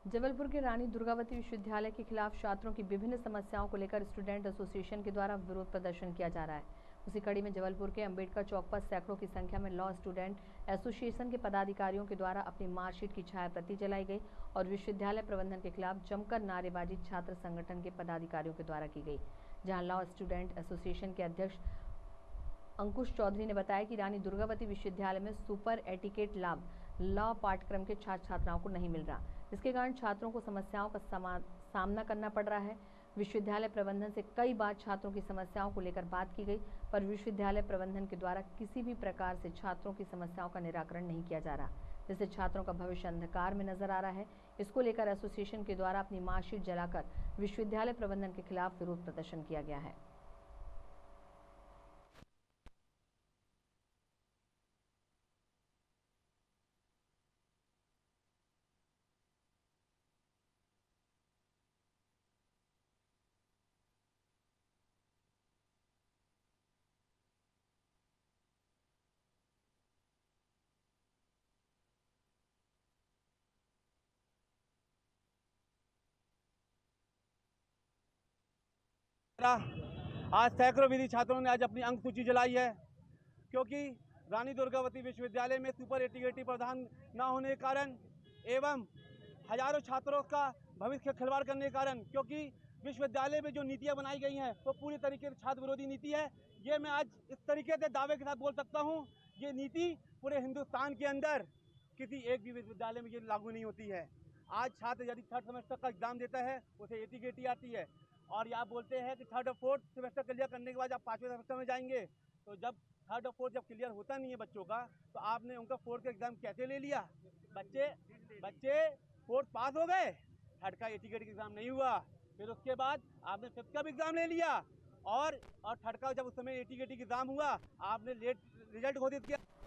जबलपुर के रानी दुर्गावती विश्वविद्यालय के खिलाफ छात्रों की विभिन्न समस्याओं को लेकर स्टूडेंट एसोसिएशन के द्वारा विरोध प्रदर्शन किया जा रहा है। उसी कड़ी में जबलपुर के अंबेडकर चौक पर सैकड़ों की संख्या में लॉ स्टूडेंट एसोसिएशन के पदाधिकारियों के द्वारा अपनी मार्कशीट की छाया प्रति जलाई गई और विश्वविद्यालय प्रबंधन के खिलाफ जमकर नारेबाजी छात्र संगठन के पदाधिकारियों के द्वारा की गई। जहाँ लॉ स्टूडेंट एसोसिएशन के अध्यक्ष अंकुश चौधरी ने बताया कि रानी दुर्गावती विश्वविद्यालय में सुपर एटिकेट लाभ लॉ पाठ्यक्रम के छात्र छात्राओं को नहीं मिल रहा, जिसके कारण छात्रों को समस्याओं का सामना करना पड़ रहा है। विश्वविद्यालय प्रबंधन से कई बार छात्रों की समस्याओं को लेकर बात की गई, पर विश्वविद्यालय प्रबंधन के द्वारा किसी भी प्रकार से छात्रों की समस्याओं का निराकरण नहीं किया जा रहा, जिससे छात्रों का भविष्य अंधकार में नजर आ रहा है। इसको लेकर एसोसिएशन के द्वारा अपनी मार्कशीट जलाकर विश्वविद्यालय प्रबंधन के खिलाफ विरोध प्रदर्शन किया गया है। आज सैकड़ों विधि छात्रों ने आज अपनी अंक सूची जलाई है, क्योंकि रानी दुर्गावती विश्वविद्यालय में सुपर एटीकेटी प्रदान न होने के कारण एवं हजारों छात्रों का भविष्य खिलवाड़ करने के कारण, क्योंकि विश्वविद्यालय में जो नीतियां बनाई गई हैं वो पूरी तरीके से छात्र विरोधी नीति है। ये मैं आज इस तरीके से दावे के साथ बोल सकता हूँ, ये नीति पूरे हिंदुस्तान के अंदर किसी एक भी विश्वविद्यालय में ये लागू नहीं होती है। आज छात्र यदि थर्ड सेमेस्टर का एग्जाम देता है उसे एटीकेटी आती है, और आप बोलते हैं कि थर्ड और फोर्थ सेमेस्टर क्लियर करने के बाद आप पांचवें सेमेस्टर में जाएंगे। तो जब थर्ड और फोर्थ जब क्लियर होता नहीं है बच्चों का, तो आपने उनका फोर्थ का एग्जाम कैसे ले लिया? बच्चे फोर्थ पास हो गए, थर्ड का एटीकेटी एग्जाम नहीं हुआ, फिर उसके बाद आपने फिफ्थ का भी एग्जाम ले लिया, और थर्ड का जब उस समय एटीकेटी एग्जाम हुआ आपने लेट रिजल्ट घोषित किया।